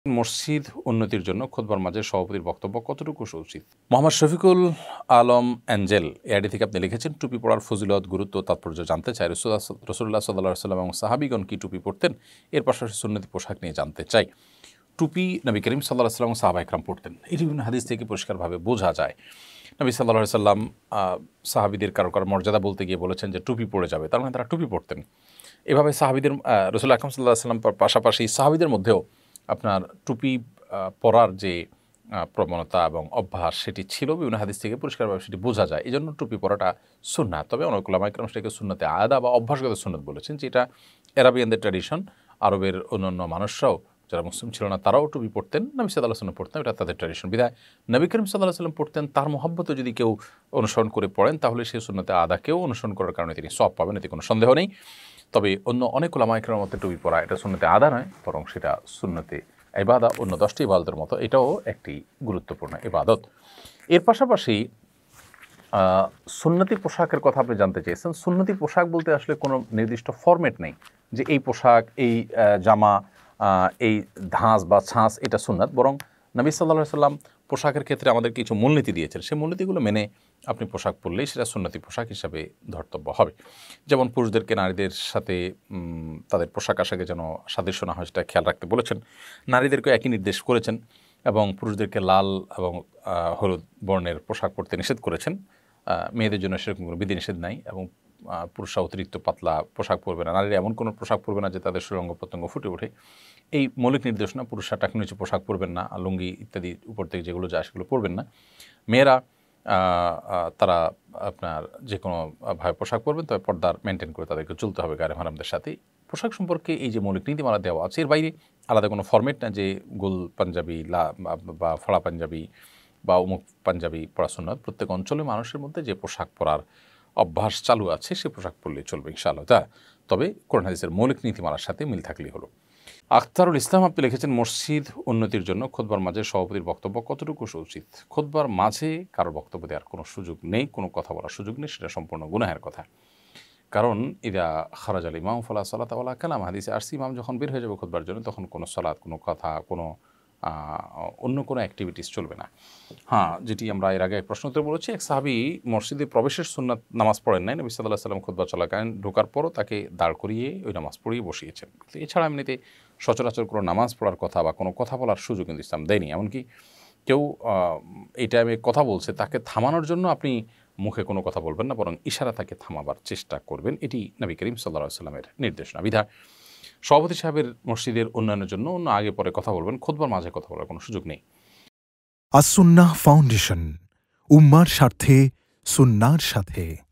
মসজিদ উন্নতির জন্য খুতবার মাঝে সভাপতির বক্তব্য কতটুকু উচিত? মোহাম্মদ শফিকুল আলম অ্যাঞ্জেল এআইডি থেকে আপনি লিখেছেন, টুপি পড়ার ফজিলত, গুরুত্ব, তাৎপর্য জানতে চাই। রসুল্লাহ সাল্লাল্লাহু আলাইহি সাল্লাম এবং সাহাবীগণ কি টুপি পড়তেন? এর পাশাপাশি সুন্নতি পোশাক নিয়ে জানতে চাই। টুপি নবী করিম সাল্লাল্লাহু আলাইহি সাল্লাম এবং সাহাবা একরাম পড়তেন, এটি বিভিন্ন হাদিস থেকে পরিষ্কারভাবে বোঝা যায়। নবী সাল্লাল্লাহু আলাইহি সাল্লাম সাহাবীদের কারো মর্যাদা বলতে গিয়ে বলেছেন যে টুপি পড়ে যাবে, তার মানে তারা টুপি পড়তেন। এভাবে সাহাবীদের রাসূল আকরাম সাল্লাল্লাহু আলাইহি সাল্লাম পাশাপাশি সাহাবীদের মধ্যেও আপনার টুপি পরার যে প্রবণতা এবং অভ্যাস সেটি ছিল, বিভিন্ন হাদিস থেকে পরিষ্কারভাবে সেটি বোঝা যায়। এই জন্য টুপি পরাটা সুন্নাত। তবে অনেক উলামা ইকরাম সেটাকে সুন্নতে আদা বা অভ্যাসগত সুন্নত বলেছেন, যে এটা আরবিয়ানদের ট্র্যাডিশন। আরবের অন্যান্য মানুষরাও যারা মুসলিম ছিল না তারাও টুপি পড়তেন, নবী সাল্লাল্লাহু আলাইহি ওয়াসাল্লাম পড়তেন, এটা তাদের ট্র্যাডিশন। বিধায় নবী করিম সাল্লাল্লাহু আলাইহি ওয়াসাল্লাম পড়তেন, তার মহব্বতে যদি কেউ অনুসরণ করে পড়েন তাহলে সেই সুন্নতে আদাকেও অনুসরণ করার কারণে তিনি সওয়াব পাবেন, এতে কোনো সন্দেহ নেই। তবে অন্য অনেক উলামা ইকরামের মতে টুপি পরা এটা সুন্নতে আদা নয়, বরং সেটা সুন্নতে ইবাদত। অন্য 10টি ইবাদতের মতো এটাও একটি গুরুত্বপূর্ণ ইবাদত। এর পাশাপাশি সুন্নতি পোশাকের কথা আপনি জানতে চেয়েছেন। সুন্নতি পোশাক বলতে আসলে কোনো নির্দিষ্ট ফরম্যাট নেই যে এই পোশাক, এই জামা, এই ধাঁচ বা ছাঁচ এটা সুন্নাত। বরং নবী সাল্লাল্লাহু আলাইহি সাল্লাম পোশাকের ক্ষেত্রে আমাদের কিছু মূলনীতি দিয়েছেন, সেই মূলনীতিগুলো মেনে আপনি পোশাক পরলেই সেটা সুন্নতি পোশাক হিসাবে ধর্তব্য হবে। যেমন পুরুষদেরকে নারীদের সাথে তাদের পোশাক আশাকে যেন সাদৃশ্য না হয় সেটা খেয়াল রাখতে বলেছেন, নারীদেরকে একই নির্দেশ করেছেন, এবং পুরুষদেরকে লাল এবং হলুদ বর্ণের পোশাক পরতে নিষেধ করেছেন। মেয়েদের জন্য সেরকম কোনো বিধিনিষেধ নাই, এবং পুরুষরা অতিরিক্ত পাতলা পোশাক পরবে না, নারীরা এমন কোনো পোশাক পরবে না যে তাদের সুরঙ্গ প্রত্যঙ্গ ফুটে ওঠে। এই মৌলিক নির্দেশনা। পুরুষরা টাকনু নিচে পোশাক পরবেন না, লুঙ্গি ইত্যাদি উপর থেকে যেগুলো যায় সেগুলো পরবেন না। মেয়েরা তারা আপনার যে কোনোভাবে পোশাক পরবেন, তবে পর্দার মেনটেন করে তাদেরকে চলতে হবে গায়ে হারামদের সাথে। পোশাক সম্পর্কে এই যে মৌলিক নীতিমালা দেওয়া আছে, এর বাইরে আলাদা কোনো ফরম্যাট না যে গোল পাঞ্জাবি বা ফড়া পাঞ্জাবি বা অমুক পাঞ্জাবি পরা সুন্নাত। প্রত্যেক অঞ্চলে মানুষের মধ্যে যে পোশাক পরার অভ্যাস চালু আছে সে পোশাক পরলেই চলবে ইনশাআল্লাহ। তবে কোরআন হাদিসের মৌলিক নীতিমালার সাথে মিল থাকলেই হলো। আখতারুল ইসলাম আপনি লিখেছেন, মসজিদ উন্নতির জন্য খুতবার মাঝে সভাপতির বক্তব্য কতটুকু উচিত? খুতবার মাঝে কারো বক্তব্য দেওয়ার কোনো সুযোগ নেই, কোনো কথা বলার সুযোগ নেই, সেটা সম্পূর্ণ গুনাহের কথা। কারণ ইদা খারাজ আল ইমাম ফালা সালাত ওয়ালা কালাম, হাদিসে আসছে ইমাম যখন বের হয়ে যাবে খুতবার জন্য তখন কোনো সালাত, কোনো কথা, কোনো অন্য কোনো অ্যাক্টিভিটিস চলবে না। হ্যাঁ, যেটি আমরা এর আগে প্রশ্ন উত্তর বলেছি, এক সাহাবী মসজিদে প্রবেশের সুন্নাত নামাজ পড়েন নাই, নবী সাল্লাল্লাহু আলাইহি ওয়াসাল্লাম খুতবা চলাকালীন ঢোকার পরও তাকে দাঁড় করিয়ে ওই নামাজ পড়িয়ে বসিয়েছেন। এছাড়া এমনিতে সচরাচর কোনো নামাজ পড়ার কথা বা কোনো কথা বলার সুযোগ কিন্তু ইসলাম দেয়নি। এমনকি কেউ এই টাইমে কথা বলছে, তাকে থামানোর জন্য আপনি মুখে কোনো কথা বলবেন না, বরং ইশারা তাকে থামাবার চেষ্টা করবেন। এটি নবী করিম সাল্লাল্লাহু আলাইহি ওয়াসাল্লামের নির্দেশনা। বিধায় সভাপতি সাহেবের মসজিদের উন্নয়নের জন্য অন্য আগে পরে কথা বলবেন, খুতবার মাঝে কথা বলার কোনো সুযোগ নেই। আস-সুন্নাহ ফাউন্ডেশন, উম্মার স্বার্থে সুন্নাহর সাথে।